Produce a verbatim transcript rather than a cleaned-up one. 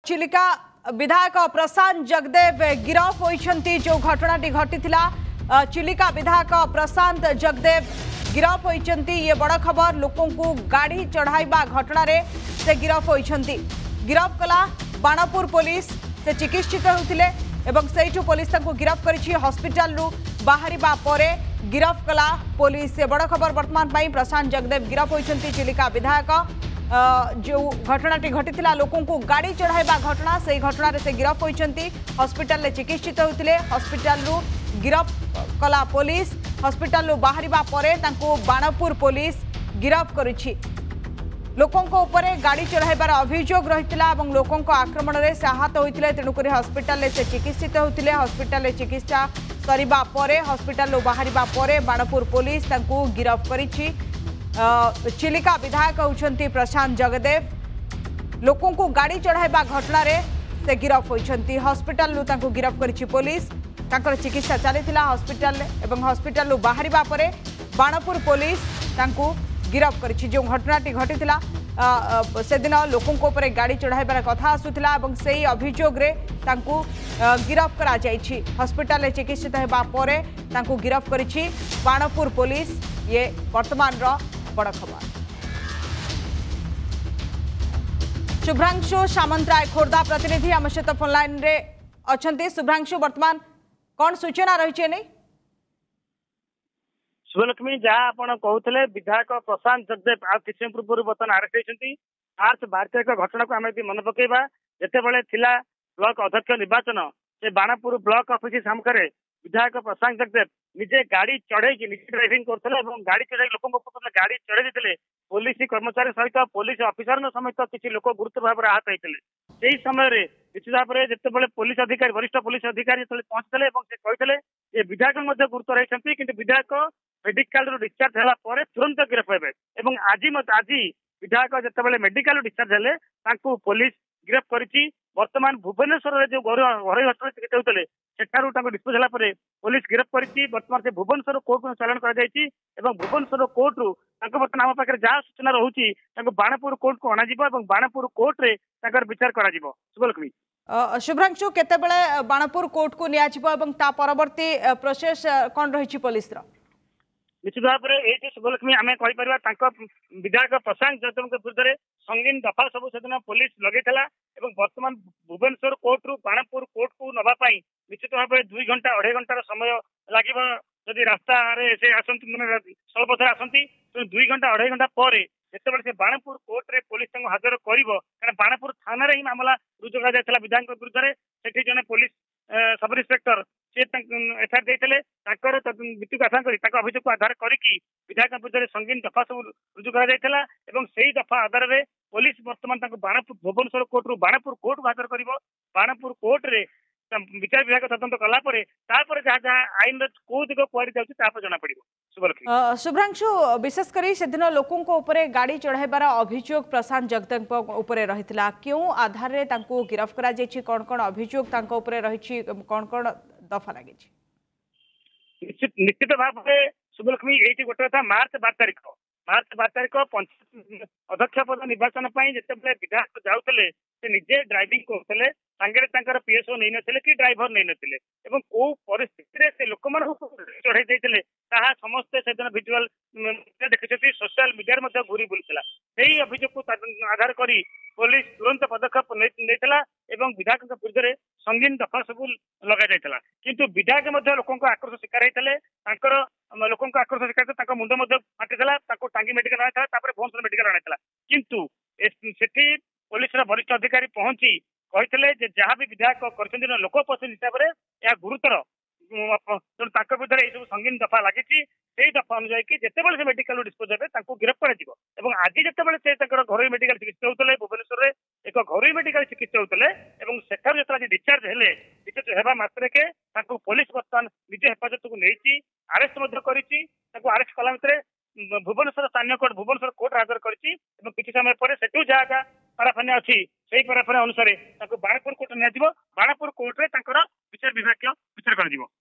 चिलिका विधायक प्रशांत जगदेव गिरफ होइछंती। जो घटनाटी घटी चिलिका विधायक प्रशांत जगदेव गिरफ होइछंती। ये बड़ खबर। लोकों को गाड़ी चढ़ाइबा घटना रे से गिरफ होइछंती। गिरफ कला बाणपुर पुलिस। से चिकित्सित होतिले एवं सेठू पुलिस ताको गिरफ करिछि। हॉस्पिटल रु बाहरिबा परे गिरफ कला पुलिस। से बड़ खबर वर्तमान पाई प्रशांत जगदेव गिरफ होइछंती। चिलिका विधायक जो घटनाटी घटी लोकों को गाड़ी चढ़ाइबा घटना से घटना रे से गिरफ होइछंती। हॉस्पिटल रे चिकित्सित होतिले। हॉस्पिटल रु गिरफ कला पुलिस। हॉस्पिटल रु बाहरिबा परे ताको बाणपुर पुलिस गिरफ करिछि। लोकों को ऊपर गाड़ी चढ़ाइबार अभियोग रहितला एवं लोकों को आक्रमण रे से आहत होइतिले। तेणुक हॉस्पिटल रे से चिकित्सित होतिले। हॉस्पिटल रे चिकित्सा सरिबा परे हॉस्पिटल रु बाहरिबा परे बाणपुर पुलिस ताको गिरफ करिछि। चिलिका विधायक होउछंती प्रशांत जगदेव। लोकों को गाड़ी चढ़ाइबा घटना रे से गिरफ होइछंती। हॉस्पिटल रु ताको गिरफ करिछि पुलिस। ताकर चिकित्सा चलीथिला हॉस्पिटल रे एवं हॉस्पिटल रु बाहरिबा परे बाणपुर पुलिस ताको गिरफ करिछि। जो घटनाटी घटीथिला से दिन लोकों को ऊपर गाड़ी चढ़ाइबार कथा आसुथिला एवं सेही अभियोग रे ताको गिरफ करा जाइछि। हॉस्पिटल रे चिकित्सित हेबा परे ताको गिरफ करिछि बाणपुर पुलिस। ये वर्तमान रो बड़ खबर। शुभ्रांशु सामंतराय खोर्धा प्रतिनिधि आम सहित फोन लाइन रे अछंती। शुभ्रांशु वर्तमान कौन सूचना रही नहीं? शुभलक्ष्मी जहाँ आपड़ कहते विधायक प्रशांत जगदेव आ कि पूर्व बर्तमान आरेस्ट होती। मार्च बारह तारीख घटना को आम मन पकेबा जितेबाला ब्लॉक अध्यक्ष निर्वाचन से बाणपुर ब्लॉक ऑफिस सामने विधायक प्रशांत जगदेव निजे गाड़ी चढ़े निजे ड्राइविंग करते गाड़ी चढ़ाई लोक गाड़ी चढ़े देते। पुलिस कर्मचारी सहित पुलिस अफिसर समेत किसी लोक गुरुतर भाव आहत होते। से समय निश्चित भाव में जिते पुलिस अधिकारी वरिष्ठ पुलिस अधिकारी पहुंचते कहते विधायक गुरुतर होती कि विधायक मेडिकल डिस्चार्ज है तुरंत गिरफ हे। आज आज विधायक जिते मेडिकल डिस्चार्ज है पुलिस गिरफ करी। वर्तमान भुवनेश्वर जो घर घटना चिकित्सा होते सेठारू डिस्पोज है पुलिस गिरफ करी। वर्तमान से भुवनेश्वर कोर्ट को चालाण कर भुवनेश्वर कोर्ट रु बर्तमान आम पाखे जहाँ सूचना रोचे बाणपुर कोर्ट को अणाଯିव बाणपुर कोर्ट रे विचार कर। शुभलक्ष्मी शुभ्रांशु केतेबेले बाणपुर कोर्ट को नियाजिव एवं ता परवर्ती प्रोसेस कौन रही पुलिस रो? निश्चित भाव में ये शुभलक्ष्मी आम कहीपर विधायक प्रशांत जगदेव विरुद्ध में संगीन दफा सब से पुलिस लगे वर्तमान भुवनेश्वर कोर्ट रु बाणपुर कोर्ट को नापी निश्चित भाव में दुई घंटा अढ़ाई घंटार समय लगे। जदि रास्ता से आसती मैंने स्थलपथ आसती तो दुई घंटा अढ़ाई घंटा पर जिते से बाणपुर कोर्ट रे पुलिस हाजर कर बाणपुर थाना ही मामला रुजु कर विधायक विरुद्ध में से जन पुलिस सब इन्स्पेक्टर सी एफआईआर देते मृत्यु आशा कर अभियोग को आधार करके विधायक विरुद्ध संगीन दफा सब रुजु कर दफा आधार में पुलिस वर्तमान बाणपुर भुवनेश्वर कोर्ट रु बाणपुर कोर्ट को हाजर कर बाणपुर कोर्ट रे विचार विभाग तदंत कलापर जहाँ जहाँ आईन कौ दिग कुआरी जाऊँगी जना पड़ो। शुभलक्ष्मी शुभ्रांशु विशेष कर सेदिन लोकों को ऊपर गाड़ी चढ़ाइबार अभियोग प्रशांत जगदेव ऊपर रही क्यों आधार रे तांको गिरफ करा जायछि? कौन कौन अभियोग तांको ऊपर रही कौन कौन दफा लगे? निश्चित भाव में शुभलक्ष्मी ये गोटे कथा मार्च बार तारीख मार्च बार तारीख अध्यक्ष पद निर्वाचन जिते विधायक जाऊे से निजे ड्राइविंग करते सांगे पीएसओ नहीं नथिले कि ड्राइवर नहीं नथिले कौ परिस्थिति से लोक चढ़ाई देते समस्ते से भिजुआल देखते सोशल मीडिया घूरी बुलूला। से अभियोग को आधार कर पुलिस तुरंत पदक्षेप नहीं विधायक विरुद्ध में संगीन दफा सब लगे किंतु विधायक लोकों आक्रोश शिकार होते लोकों आक्रोश शिकार मुंड फाटीला टांगी मेडिकल आना भुवनेश्वर मेडिकल आना किंतु सेठी पुलिस वरिष्ठ अधिकारी पहुंची कहते जहाँ भी विधायक कर लोक पसंद हिसाब से यह गुरुतर विरुद्ध सब संगीन दफा लगी दफा अनुजाई कि जितेबाला से मेडिकल डिस्पोज हे गिरफ कर आज जितेबाला से घर मेडिकल चिकित्सा होते भुवनेश्वर में एक घर मेडिकल चिकित्सा होते सेठार जो डिस्चार्ज हेले डिस्चार्ज होगा मात्र के पुलिस बर्तमान निज हेफाजत को नहीं आरेस्ट आरेस्ट कला भितर भुवनेश्वर स्थानीय कोर्ट भुवनेश्वर कोर्ट हाजर कर समय पर सेठू जहाँ जहाँ पाराफानिया अच्छी से पाराफानिया अनुसार बाणपुर कोर्ट निया बाणपुर कोर्ट रे विचार विभाग विचार कर।